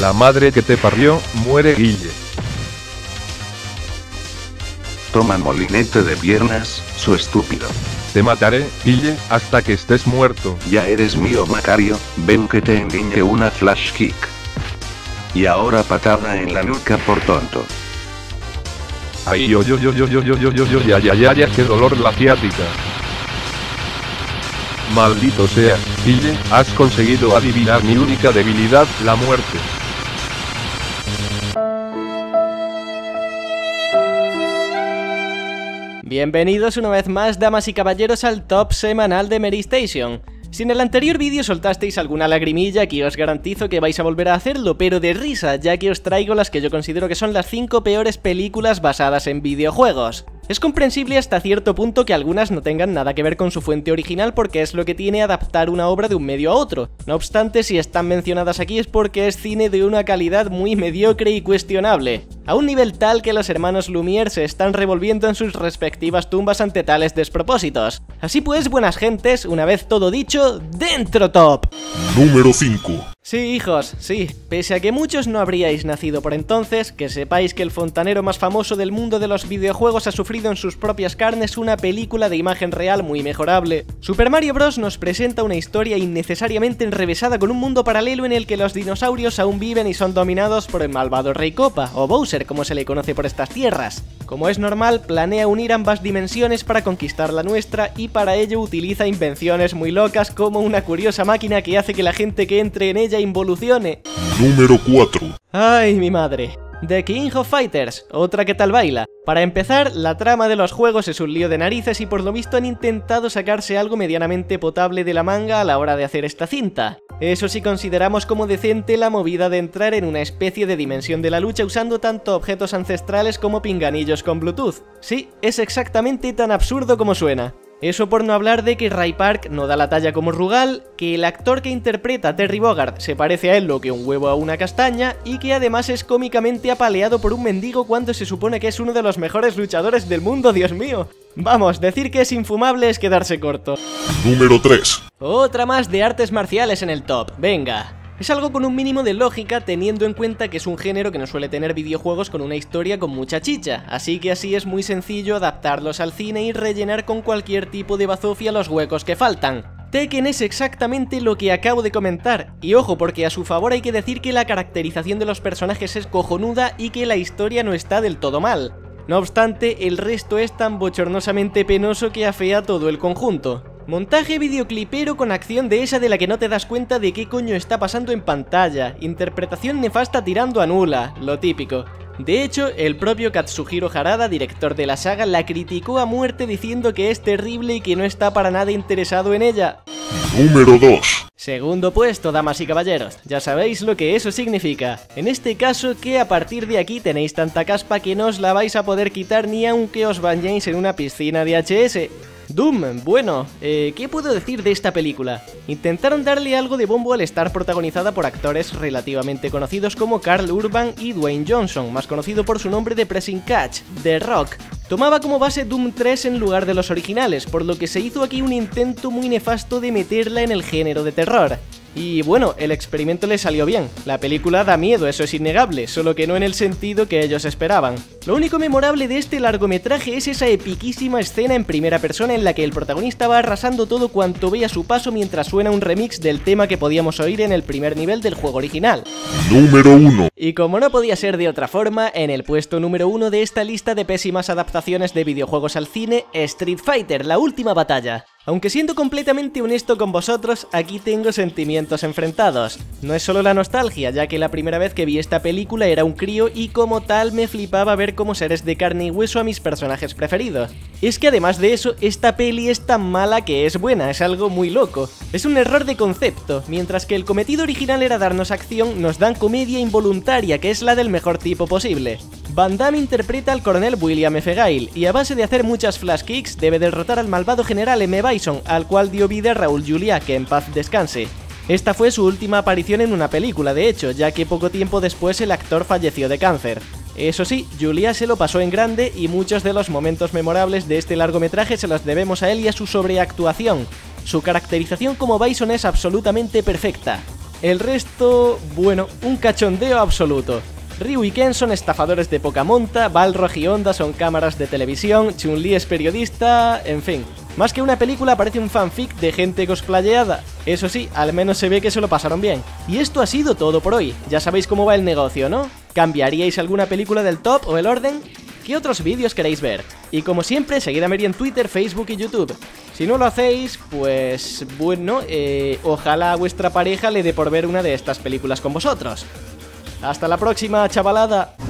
La madre que te parió, muere Guille. Toma molinete de piernas, su estúpido. Te mataré, Guille, hasta que estés muerto. Ya eres mío, Macario, ven que te enguiñe una flash kick. Y ahora patada en la nuca por tonto. Ay, yo, ya, qué dolor la ciática. Maldito sea, Guille, has conseguido adivinar mi única debilidad, la muerte. Bienvenidos una vez más, damas y caballeros, al top semanal de Meristation. Si en el anterior vídeo soltasteis alguna lagrimilla, aquí os garantizo que vais a volver a hacerlo, pero de risa, ya que os traigo las que yo considero que son las 5 peores películas basadas en videojuegos. Es comprensible hasta cierto punto que algunas no tengan nada que ver con su fuente original porque es lo que tiene adaptar una obra de un medio a otro. No obstante, si están mencionadas aquí es porque es cine de una calidad muy mediocre y cuestionable, a un nivel tal que los hermanos Lumière se están revolviendo en sus respectivas tumbas ante tales despropósitos. Así pues, buenas gentes, una vez todo dicho, ¡dentro top! Número 5. Sí, hijos, sí. Pese a que muchos no habríais nacido por entonces, que sepáis que el fontanero más famoso del mundo de los videojuegos ha sufrido en sus propias carnes una película de imagen real muy mejorable. Super Mario Bros. Nos presenta una historia innecesariamente enrevesada con un mundo paralelo en el que los dinosaurios aún viven y son dominados por el malvado Rey Koopa, o Bowser como se le conoce por estas tierras. Como es normal, planea unir ambas dimensiones para conquistar la nuestra y para ello utiliza invenciones muy locas como una curiosa máquina que hace que la gente que entre en ella involucione. Número 4. ¡Ay, mi madre! The King of Fighters, otra que tal baila. Para empezar, la trama de los juegos es un lío de narices y por lo visto han intentado sacarse algo medianamente potable de la manga a la hora de hacer esta cinta. Eso sí, consideramos como decente la movida de entrar en una especie de dimensión de la lucha usando tanto objetos ancestrales como pinganillos con Bluetooth. Sí, es exactamente tan absurdo como suena. Eso por no hablar de que Ray Park no da la talla como Rugal, que el actor que interpreta a Terry Bogard se parece a él lo que un huevo a una castaña y que además es cómicamente apaleado por un mendigo cuando se supone que es uno de los mejores luchadores del mundo, Dios mío. Vamos, decir que es infumable es quedarse corto. Número 3. Otra más de artes marciales en el top, venga. Es algo con un mínimo de lógica teniendo en cuenta que es un género que no suele tener videojuegos con una historia con mucha chicha, así que así es muy sencillo adaptarlos al cine y rellenar con cualquier tipo de bazofia los huecos que faltan. Tekken es exactamente lo que acabo de comentar, y ojo porque a su favor hay que decir que la caracterización de los personajes es cojonuda y que la historia no está del todo mal. No obstante, el resto es tan bochornosamente penoso que afea todo el conjunto. Montaje videoclipero con acción de esa de la que no te das cuenta de qué coño está pasando en pantalla, interpretación nefasta tirando a nula, lo típico. De hecho, el propio Katsuhiro Harada, director de la saga, la criticó a muerte diciendo que es terrible y que no está para nada interesado en ella. Número 2. Segundo puesto, damas y caballeros, ya sabéis lo que eso significa. En este caso, que a partir de aquí tenéis tanta caspa que no os la vais a poder quitar ni aunque os bañéis en una piscina de HS. Doom, bueno, ¿qué puedo decir de esta película? Intentaron darle algo de bombo al estar protagonizada por actores relativamente conocidos como Karl Urban y Dwayne Johnson, más conocido por su nombre de Pressing Catch, The Rock. Tomaba como base Doom 3 en lugar de los originales, por lo que se hizo aquí un intento muy nefasto de meterla en el género de terror. Y bueno, el experimento le salió bien. La película da miedo, eso es innegable, solo que no en el sentido que ellos esperaban. Lo único memorable de este largometraje es esa epiquísima escena en primera persona en la que el protagonista va arrasando todo cuanto ve a su paso mientras suena un remix del tema que podíamos oír en el primer nivel del juego original. Número 1. Y como no podía ser de otra forma, en el puesto número 1 de esta lista de pésimas adaptaciones de videojuegos al cine, Street Fighter, la última batalla. Aunque siendo completamente honesto con vosotros, aquí tengo sentimientos enfrentados. No es solo la nostalgia, ya que la primera vez que vi esta película era un crío y como tal me flipaba ver como seres de carne y hueso a mis personajes preferidos. Es que además de eso, esta peli es tan mala que es buena, es algo muy loco. Es un error de concepto, mientras que el cometido original era darnos acción, nos dan comedia involuntaria, que es la del mejor tipo posible. Van Damme interpreta al coronel William F. Guile, y a base de hacer muchas flash kicks debe derrotar al malvado general M. Bison, al cual dio vida Raúl Juliá, que en paz descanse. Esta fue su última aparición en una película, de hecho, ya que poco tiempo después el actor falleció de cáncer. Eso sí, Juliá se lo pasó en grande y muchos de los momentos memorables de este largometraje se los debemos a él y a su sobreactuación. Su caracterización como Bison es absolutamente perfecta. El resto, bueno, un cachondeo absoluto. Ryu y Ken son estafadores de poca monta, Balrog y Honda son cámaras de televisión, Chun-Li es periodista, en fin. Más que una película parece un fanfic de gente cosplayada. Eso sí, al menos se ve que se lo pasaron bien. Y esto ha sido todo por hoy. Ya sabéis cómo va el negocio, ¿no? ¿Cambiaríais alguna película del top o el orden? ¿Qué otros vídeos queréis ver? Y como siempre, seguid a Meri en Twitter, Facebook y YouTube. Si no lo hacéis, pues bueno, ojalá a vuestra pareja le dé por ver una de estas películas con vosotros. ¡Hasta la próxima, chavalada!